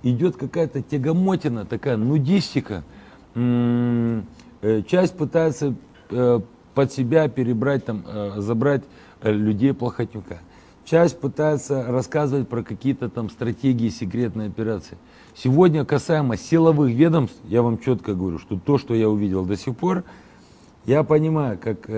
идет какая-то тягомотина, такая нудистика. Часть пытается под себя перебрать, там, забрать людей Плохотнюка. Часть пытается рассказывать про какие-то там стратегии, секретные операции. Сегодня касаемо силовых ведомств, я вам четко говорю, что то, что я увидел до сих пор, я понимаю,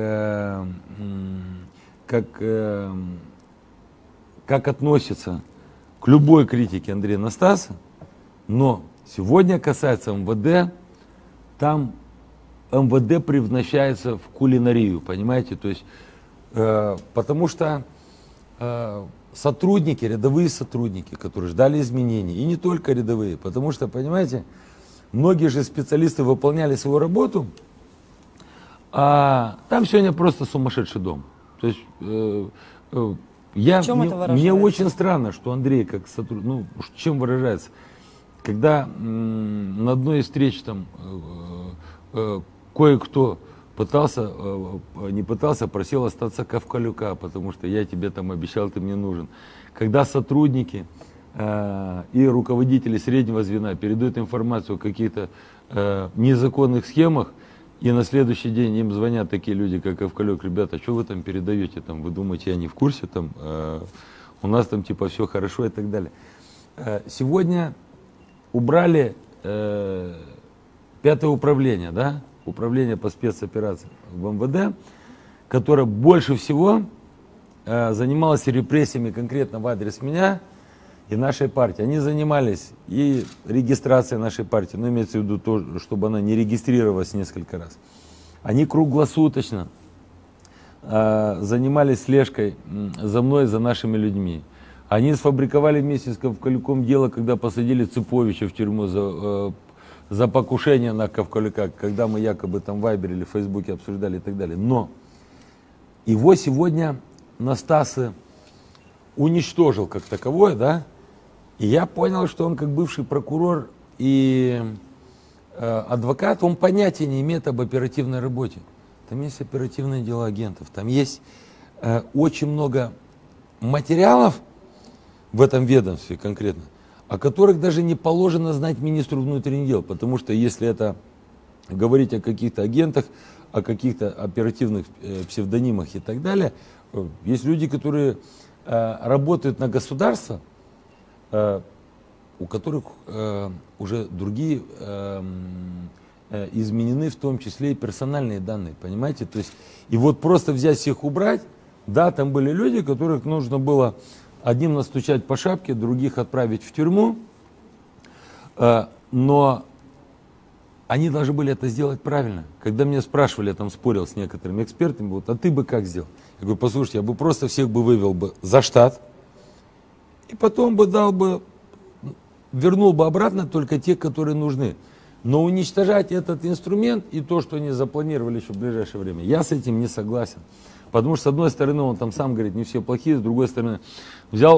как относится к любой критике Андрея Анастаса, но сегодня касается МВД, там МВД превращается в кулинарию, понимаете, то есть, потому что сотрудники, рядовые сотрудники, которые ждали изменений, и не только рядовые, потому что, понимаете, многие же специалисты выполняли свою работу, а там сегодня просто сумасшедший дом. То есть мне очень странно, что Андрей как сотрудник, ну, чем выражается, когда на одной из встреч там кое-кто просил остаться Ковкалюка, потому что я тебе там обещал, ты мне нужен. Когда сотрудники и руководители среднего звена передают информацию о каких-то незаконных схемах, и на следующий день им звонят такие люди, как Ковкалюк: ребята, что вы там передаете, там, вы думаете, я не в курсе, там, у нас там типа все хорошо и так далее. Сегодня убрали 5-е управление, да? Управление по спецоперациям в МВД, которое больше всего занималось репрессиями конкретно в адрес меня и нашей партии. Они занимались и регистрацией нашей партии, но имеется в виду то, чтобы она не регистрировалась несколько раз. Они круглосуточно занимались слежкой за мной, за нашими людьми. Они сфабриковали вместе с Ковкалюком дело, когда посадили Цыповича в тюрьму за покушение на Ковкалюка, когда мы якобы там в Вайбере или в Фейсбуке обсуждали и так далее. Но его сегодня Настасы уничтожил как таковое, да, и я понял, что он как бывший прокурор и адвокат, он понятия не имеет об оперативной работе. Там есть оперативные дела агентов, там есть очень много материалов в этом ведомстве конкретно, о которых даже не положено знать министру внутренних дел, потому что если это говорить о каких-то агентах, о каких-то оперативных псевдонимах и так далее, есть люди, которые работают на государство, у которых уже другие изменены, в том числе и персональные данные, понимаете? То есть, и вот просто взять всех убрать, да, там были люди, которых нужно было одним настучать по шапке, других отправить в тюрьму, но они должны были это сделать правильно. Когда меня спрашивали, я там спорил с некоторыми экспертами, вот, а ты бы как сделал? Я говорю, послушайте, я бы просто всех бы вывел бы за штат, и потом бы вернул бы обратно только тех, которые нужны. Но уничтожать этот инструмент и то, что они запланировали еще в ближайшее время, я с этим не согласен. Потому что, с одной стороны, он там сам говорит, не все плохие, с другой стороны, взял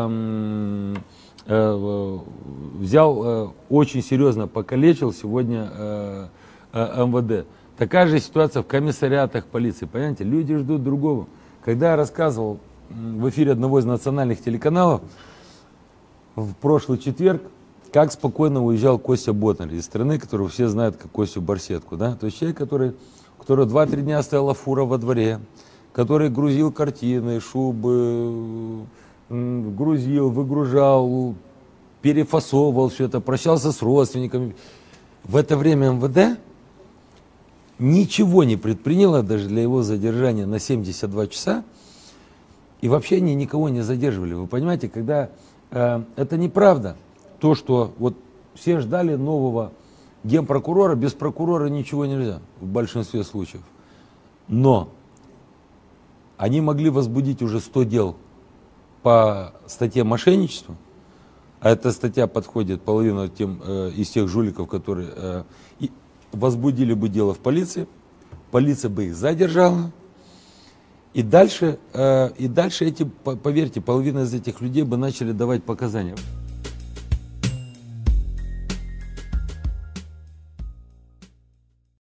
очень серьезно покалечил сегодня МВД. Такая же ситуация в комиссариатах полиции. Понимаете, люди ждут другого. Когда я рассказывал в эфире одного из национальных телеканалов в прошлый четверг, как спокойно уезжал Костя Ботнер из страны, которую все знают как Костю Барсетку. Да? То есть человек, который 2-3 дня стояла фура во дворе, который грузил картины, шубы, грузил, выгружал, перефасовывал все это, прощался с родственниками. В это время МВД ничего не предприняло даже для его задержания на 72 часа. И вообще они никого не задерживали. Вы понимаете, когда это неправда. То, что вот все ждали нового генпрокурора, без прокурора ничего нельзя в большинстве случаев. Но они могли возбудить уже 100 дел по статье мошенничества, а эта статья подходит половину из тех жуликов, которые возбудили бы дело в полиции, полиция бы их задержала, и дальше поверьте, половина из этих людей бы начали давать показания.